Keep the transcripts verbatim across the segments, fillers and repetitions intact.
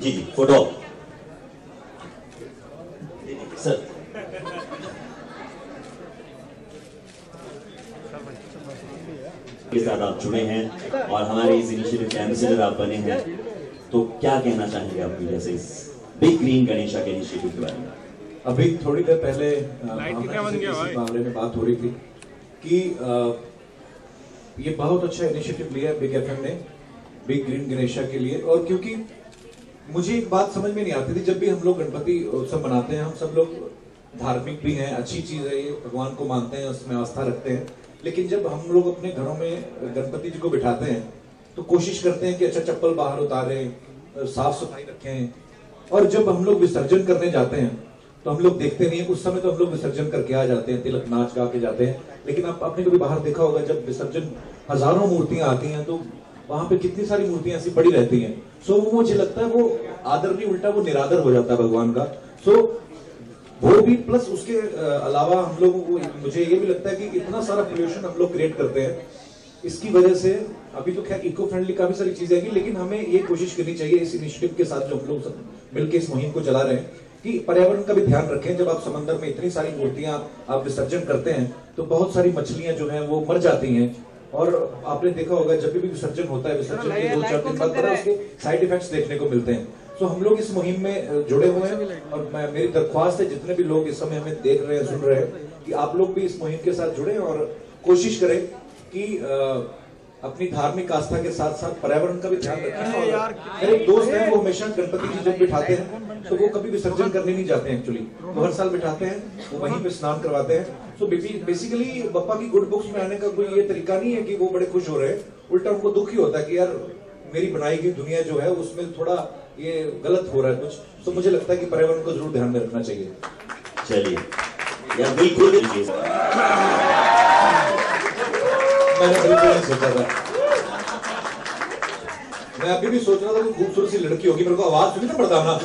जी जी photo sir. के साथ आप जुड़े हैं और हमारे इस इनिशिएटिव के एम्बेसडर आप बने हैं, तो क्या कहना चाहेंगे आप मीडिया से इस बिग ग्रीन गणेशा के इनिशिएटिव के बारे में? अभी थोड़ी देर पहले इस मामले में बात हो रही थी कि आ, ये बहुत अच्छा इनिशिएटिव लिया है बिग एफएम ने बिग ग्रीन गणेशा के लिए। और क्योंकि मुझे एक बात समझ में नहीं आती थी, जब भी हम लोग गणपति उत्सव मनाते हैं, हम सब लोग धार्मिक भी हैं, अच्छी चीज है, ये भगवान को मानते हैं, उसमें आस्था रखते हैं, लेकिन जब हम लोग अपने घरों में गणपति जी को बिठाते हैं तो कोशिश करते हैं कि अच्छा चप्पल बाहर उतारें, साफ सफाई रखें, और जब हम लोग विसर्जन करने जाते हैं तो हम लोग देखते नहीं है, उस समय तो हम लोग विसर्जन करके आ जाते हैं, तिलक नाच गा के जाते हैं, लेकिन आप आपने कभी बाहर देखा होगा जब विसर्जन हजारों मूर्तियां आती हैं तो वहां पे कितनी सारी मूर्तियां ऐसी पड़ी रहती हैं। सो वो मुझे लगता है वो आदर नहीं, उल्टा वो निरादर हो जाता है भगवान का। सो वो भी प्लस उसके अलावा हम लोग, मुझे ये भी लगता है कि इतना सारा पोल्यूशन हम लोग क्रिएट करते हैं, इसकी वजह से अभी तो खैर इको फ्रेंडली काफी सारी चीजें हैं, लेकिन हमें ये कोशिश करनी चाहिए इस इनिशिएटिव के साथ जो हम लोग सब मिलकर इस मुहिम को चला रहे हैं कि पर्यावरण का भी ध्यान रखें। जब आप समंदर में इतनी सारी मूर्तियां आप विसर्जन करते हैं तो बहुत सारी मछलियां जो हैं वो मर जाती हैं, और आपने देखा होगा जब भी विसर्जन होता है, विसर्जन के दो चार दिन बाद पता उसके साइड इफेक्ट्स देखने को मिलते हैं। तो हम लोग इस मुहिम में जुड़े हुए हैं, और मैं मेरी दरख्वास्त है जितने भी लोग इस समय हमें देख रहे हैं, सुन रहे हैं, कि आप लोग भी इस मुहिम के साथ जुड़े और कोशिश करें कि अपनी धार्मिक आस्था के साथ साथ पर्यावरण का भी ध्यान रखें। मेरे एक दोस्त हैं, वो हमेशा गणपति जी जब बिठाते हैं तो वो कभी विसर्जन करने नहीं जाते हैं, एक्चुअली वो हर साल बिठाते हैं, वो वहीं पे स्नान करवाते हैं। सो बेसिकली बप्पा की गुड बुक्स में आने का कोई ये तरीका नहीं है कि वो बड़े खुश हो रहे हैं, उल्टा उनको दुख ही होता है कि यार मेरी बनाई गई दुनिया जो है उसमें थोड़ा ये गलत हो रहा है कुछ। तो मुझे लगता है कि पर्यावरण को जरूर ध्यान में रखना चाहिए। चलिए यार बिल्कुल मैंने बिल्कुल नहीं सोचा था, मैं अभी भी सोच रहा था कि खूबसूरत सी लड़की होगी, मेरे को आवाज सुनी ना पड़ता ना,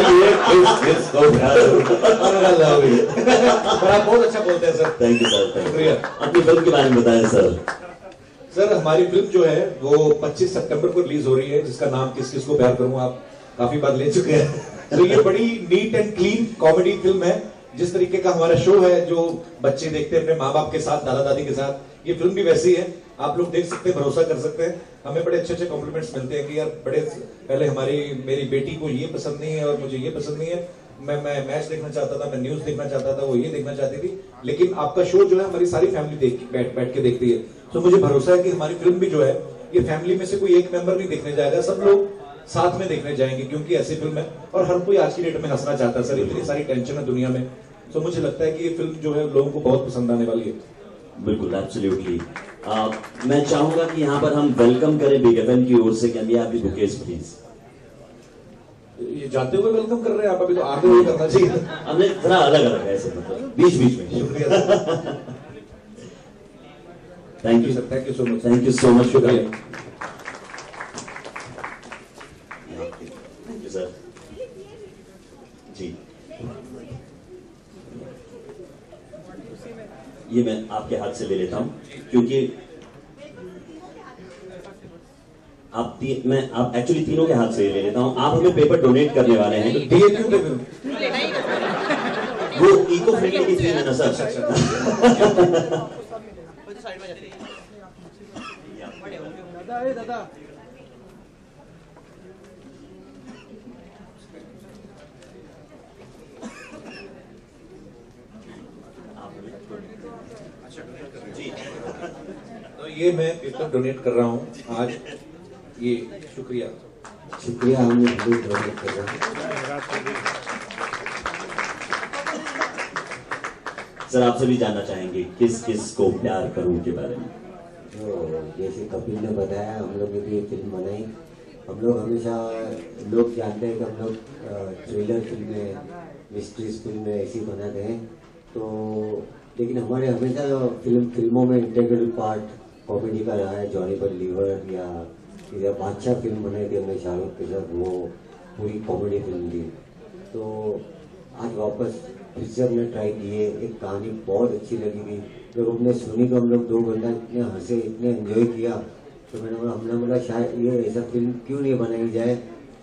पर आप बहुत अच्छा बोलते हैं सर। थैंक यू सर, शुक्रिया। अपनी फिल्म के बारे में बताएं सर। सर हमारी फिल्म जो है वो पच्चीस सितंबर को रिलीज हो रही है, जिसका नाम किस किस को प्यार करूं आप काफी बार ले चुके हैं। तो ये बड़ी neat and clean comedy film है, जिस तरीके का हमारा शो है जो बच्चे देखते हैं अपने माँ बाप के साथ, दादा दादी के साथ, ये फिल्म भी वैसी है। आप लोग देख सकते हैं, भरोसा कर सकते हैं। हमें बड़े अच्छे अच्छे कॉम्प्लीमेंट्स मिलते हैं कि यार बड़े पहले हमारी मेरी बेटी को ये पसंद नहीं है और मुझे ये पसंद नहीं है, मैं मैं मैच देखना चाहता था, मैं न्यूज देखना चाहता था, वो ये देखना चाहती थी, लेकिन आपका शो जो है हमारी सारी फैमिली देख बैठ बैठ के देखती है। तो मुझे भरोसा है कि हमारी फिल्म भी जो है ये फैमिली में से कोई एक मेंबर नहीं देखने जाएगा, सब लोग साथ में देखने जाएंगे, क्योंकि ऐसी फिल्म है और हर कोई आज की डेट में हंसना चाहता है सर, इतनी सारी टेंशन है दुनिया में। तो मुझे लगता है कि ये फिल्म जो है लोगों को बहुत पसंद आने वाली है। बिल्कुल एब्सोल्युटली। मैं चाहूंगा कि यहाँ पर हम वेलकम करें बिग एफएम की ओर से, कैन आपकी बुकेज प्लीज। ये जाते हुए वेलकम कर रहे हैं आप, अभी तो आते हुए करना चाहिए। हमने थोड़ा अलग अलग है ऐसे, मतलब बीच बीच में। शुक्रिया thank you sir, thank you so much, thank you so much, शुक्रिया। Thank you sir ji. ये मैं आपके हाथ से ले लेता हूं, क्योंकि आप ती, मैं आप एक्चुअली तीनों के हाथ से ले लेता हूं। आप हमें पेपर डोनेट करने वाले हैं, दिए क्यों दे वो इको फ्रेंडली की थीम है ना सर। दादा जी, तो ये मैं पेपर डोनेट कर रहा हूँ आज, ये शुक्रिया शुक्रिया हमने डोनेट कर रहा है। सर आपसे भी जानना चाहेंगे किस किस को प्यार करूं के बारे में। तो जैसे कपिल ने बताया, हम लोग ने भी ये फिल्म बनाई। हम लोग हमेशा, लोग जानते हैं कि हम लोग थ्रिलर फिल्में, मिस्ट्रीज फिल्में ऐसी बनाते हैं, तो लेकिन हमारे हमेशा फिल्म फिल्मों में इंटीग्रल पार्ट कॉमेडी का रहा है। जॉनी पर लीवर या या बादशाह फिल्म बनाई थी हमने शाहरुख के साथ, वो पूरी कॉमेडी फिल्म थी। तो आज वापस फिर से हमने ट्राई किए, एक कहानी बहुत अच्छी लगी थी। जब हमने सुनी तो हम लोग दो घंटा इतने हंसे, इतने एंजॉय किया, तो मैंने बोला हमने बोला शायद ये ऐसा फिल्म क्यों नहीं बनाई जाए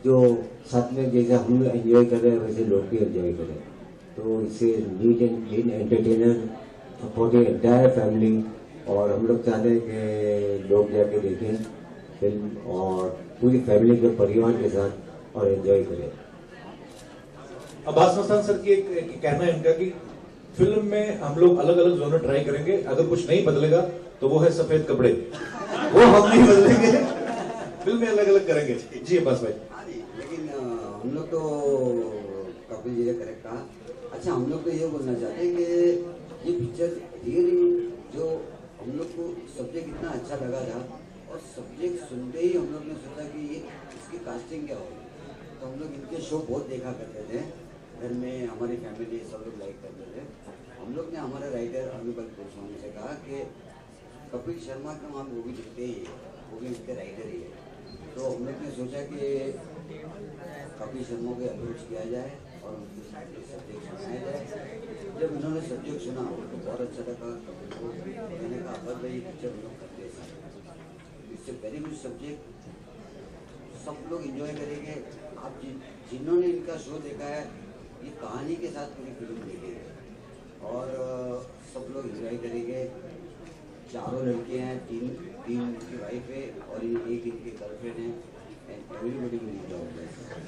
जो साथ में जैसे हम एंजॉय कर रहे हैं वैसे लोग भी एंजॉय करें। तो इससे neat and clean entertainer for the entire family, और हम लोग चाहते हैं कि लोग जाके देखें फिल्म और पूरी फैमिली के परिवार के साथ और एंजॉय करें। अब्बास मस्तान सर की एक, एक कहना है इनका कि फिल्म में हम लोग अलग अलग जोनर ट्राई करेंगे, अगर कुछ नहीं बदलेगा तो वो है सफेद कपड़े, वो हम नहीं बदलेंगे, फिल्म में अलग अलग करेंगे। जी अब्बास भाई। लेकिन हम लोग तो कपिल जी ने करेक्ट कहा। अच्छा, हम लोग तो ये बोलना चाहते हैं कि ये पिक्चर रियली जो हम लोग को सब्जेक्ट इतना अच्छा लगा था, और सब्जेक्ट सुनते ही हम लोग ने सोचा कि ये इसकी कास्टिंग क्या होगी। तो हम लोग इनके शो बहुत देखा करते थे घर में, हमारी फैमिली सब लोग लाइक करते थे। हम लोग ने हमारे राइटर अनुपल गोस्वामी से कहा कि कपिल शर्मा का हम वो भी लिखते ही है, वो भी उसके राइटर ही है। तो हम लोग ने सोचा कि कपिल शर्मा को अप्रोच किया जाए और उनके सब्जेक्ट सुनाया जाए। जब उन्होंने सब्जेक्ट सुना उनको बहुत अच्छा लगा कपिल को, मैंने कहा अब्बास भाई पिक्चर हम लोग करते हैं, इससे वेरी गुड सब्जेक्ट, सब लोग एंजॉय करेंगे। आप जि, जिन्होंने इनका शो देखा है ये कहानी के साथ पूरी फिल्म देखेंगे और सब लोग एंजॉय करेंगे। चारों लड़के हैं, तीन तीन उनकी वाइफ है और एक इनकी गर्लफ्रेंड है, एंड एवरीबॉडी विल एंजॉय।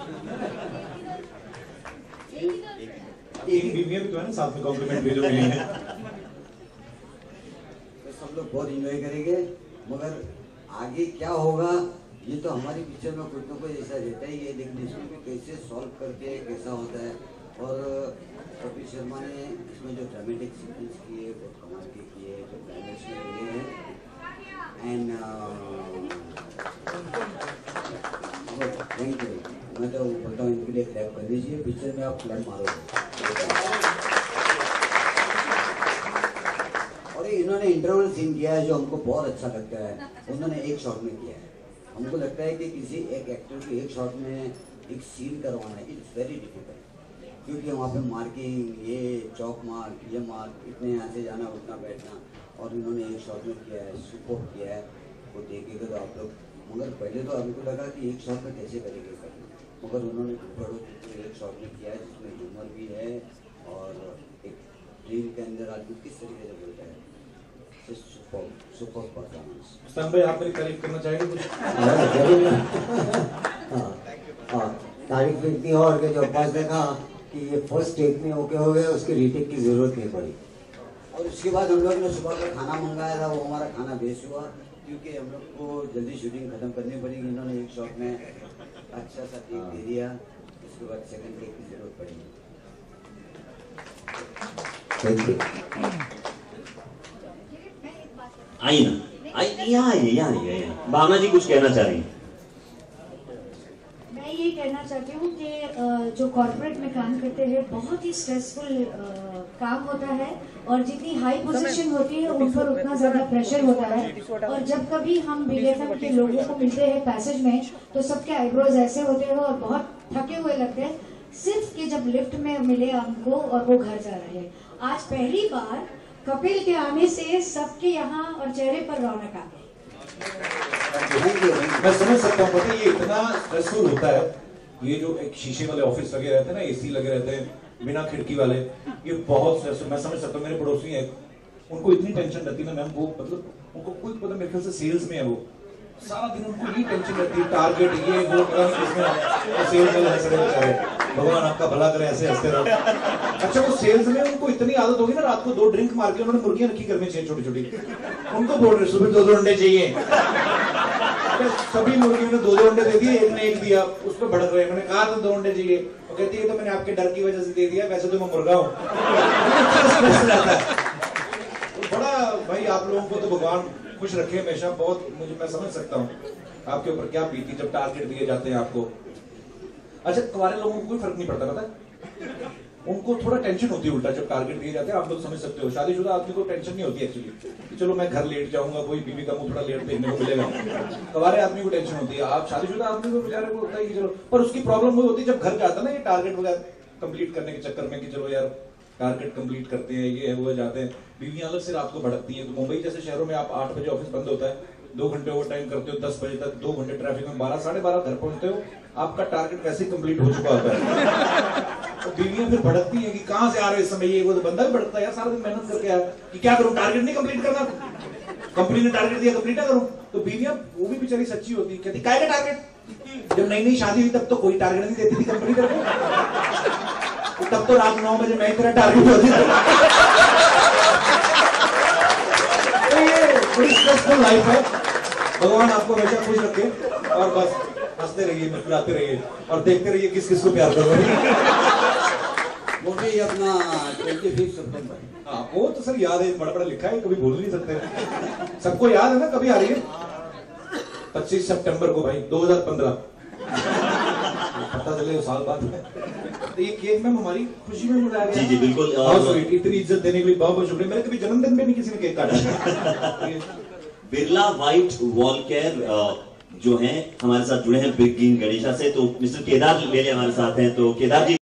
एक बीवियां भी तो है ना साथ में, कॉम्प्लीमेंट भी जो मिली है। तो सब लोग बहुत एंजॉय करेंगे, मगर आगे क्या होगा ये तो हमारी पिक्चर में कुछ ना कुछ ऐसा रहता ही है, लेकिन इसमें भी कैसे सॉल्व करते हैं, कैसा होता है। और कपिल शर्मा ने इसमें जो ड्रामेटिक सीक्वेंस किए बहुत कमाल के किए, जो क्लाइमेक्स में लिए हैं, एंड थैंक यू। मैं तो बोलता हूँ इनके लिए क्लैप कर दीजिए, पिक्चर में आप क्लैप मारोगे। और इन्होंने इंटरवल सीन किया है जो हमको बहुत अच्छा लगता है, उन्होंने एक शॉट में किया है। हमको लगता है कि किसी एक एक्टर को एक शॉट में एक सीन करवाना है, इट्स वेरी डिफिकल्ट, क्योंकि वहाँ पे मार्किंग, ये चौक मार्क, ये मार्क, इतने यहाँ से जाना उठना बैठना, और इन्होंने एक शॉट में किया है, सुपर किया है। वो देखेगा तो आप लोग, मगर पहले तो हमको लगा कि एक शॉट में कैसे करेंगे करना, मगर उन्होंने बड़ो एक शॉट में किया है जिसमें ह्यूमर भी है और एक ड्रीम के अंदर आदमी किस तरीके से बोलता है। Super super performance. मस्तान भाई आप मेरी तारीफ करना चाहेंगे कुछ? तारीफ इतनी और कि जो अब्बास ने कहा कि ये फर्स्ट टेक में ओके हो गया, उसकी रीटेक की जरूरत नहीं पड़ी। और उसके बाद हम लोग ने सुबह का खाना मंगाया था, वो हमारा खाना वेस्ट हुआ क्योंकि हम लोग को जल्दी शूटिंग खत्म करनी पड़ेगी। इन्होंने एक शॉट में अच्छा सा टेक दे दिया, उसके बाद सेकंड टेक की जरूरत पड़ेगी। Thank you. आई ना, आई यहाँ आइए, यहाँ आइए, भावना जी कुछ कहना चाह रही हैं। मैं ये कहना चाहती हूँ कि जो कॉर्पोरेट में काम करते हैं बहुत ही स्ट्रेसफुल काम होता है, और जितनी हाई पोजीशन होती है उन पर उतना ज्यादा प्रेशर होता है। और जब कभी हम बिग एफएम के लोगों को मिलते हैं पैसेज में तो सबके आईब्रोज ऐसे होते हैं और बहुत थके हुए लगते हैं, सिर्फ कि जब लिफ्ट में मिले हमको और वो घर जा रहे हैं। आज पहली बार कपिल के आने से सबके यहाँ और चेहरे पर रौनक आ गई। मैं समझ सकता हूँ, पता ये इतना स्ट्रेसफुल होता है, ये जो एक शीशे वाले ऑफिस लगे रहते हैं ना, एसी लगे रहते हैं बिना खिड़की वाले, ये बहुत स्ट्रेसफुल। मैं समझ सकता हूँ, मेरे पड़ोसी हैं, उनको इतनी टेंशन रहती है ना मैम, वो मतलब उनको कोई पता मेरे ख्याल से सेल्स में है, वो सारा दिन उनको ये टेंशन रहती है, टारगेट ये वो पता नहीं किसमें, सेल्स वाले हंस रहे बेचारे, भगवान आपका भला करे, ऐसे हंसते रहो। अच्छा वो सेल्स में उनको इतनी आदत होगी ना, रात को दो ड्रिंक मार के उन्होंने मुर्गियां रखी घर में चाहिए छोटी छोटी, उनको बोल रहे सुबह दो दो अंडे चाहिए, सभी मुर्गियों ने दो दो अंडे दे दिए, एक ने एक दिया, उस पर भड़क रहे, मैंने कहा था दो अंडे चाहिए, वो कहती है तो मैंने आपके डर की वजह से दे दिया, वैसे तो मैं मुर्गा हूँ। बड़ा भाई आप लोगों को तो भगवान खुश रखे हमेशा, बहुत मुझे मैं समझ सकता हूँ आपके ऊपर क्या बीती जब टारगेट दिए जाते हैं आपको। अच्छा कुंवारे लोगों को कोई फर्क नहीं पड़ता, पता उनको थोड़ा टेंशन होती है उल्टा जब टारगेट दिए जाते हैं, आप लोग समझ सकते हो। शादीशुदा आदमी को टेंशन नहीं होती एक्चुअली कि चलो मैं घर लेट जाऊंगा, कोई बीवी का मुंह थोड़ा लेट देखने को मिलेगा, कुंवारे आदमी को टेंशन होती है। आप शादीशुदा आदमी को बेचारे को होता है कि चलो, पर उसकी प्रॉब्लम वो होती है जब घर जाता है ना ये टारगेट वगैरह कंप्लीट करने के चक्कर में कि चलो यार टारगेट कंप्लीट करते हैं, ये है वो जाते हैं, बीवियां अलग से रात को भड़कती हैं। तो मुंबई जैसे शहरों में आप आठ बजे ऑफिस बंद होता है, दो घंटे ओवर टाइम करते हो, दस बजे तक दो घंटे ट्रैफिक में, बारह साढ़े बारह घर पहुंचते हो, आपका टारगेट वैसे ही कंप्लीट हो चुका होता है। तो बीवियां फिर भड़कती हैं कि कहां से आ रहे हो इस समय, ये वो तो बंदा भी भड़कता है यार, सारा दिन मेहनत करके आया कि क्या करूं, टारगेट नहीं कंप्लीट करना, कंपनी ने टारगेट दिया कंप्लीट ना करूं। तो बीवियां वो भी बेचारी सच्ची होती, कहती काय का टारगेट, जब नई नई शादी हुई तब तो कोई टारगेट नहीं देती थी कंपनी करके, तो तब तो रात नौ बजे मैं तेरा टारगेट होती थी। तो ये बड़ी स्ट्रेसफुल लाइफ है, भगवान आपको हमेशा खुश रखे और बस हंसते रहिए, मुस्कुराते रहिए और देखते रहिए किस किस को प्यार कर रहे हैं। वो भी अपना पच्चीस सितंबर, हाँ वो तो सर याद है, बड़ा बड़ा लिखा है, कभी भूल नहीं सकते, सबको याद है ना, कभी आ रही है पच्चीस सितंबर को भाई दो हज़ार पंद्रह, पता चले साल बाद है। तो ये केक मैम हमारी खुशी में मिला गया। जी जी बिल्कुल, और इतनी इज्जत देने के लिए बहुत बहुत शुक्रिया। मेरे कभी जन्मदिन पे नहीं किसी ने केक काटा। बिरला व्हाइट वॉल केयर जो हैं हमारे साथ जुड़े हैं बिग ग्रीन गणेशा से, तो मिस्टर केदार ले हमारे साथ हैं, तो केदार जी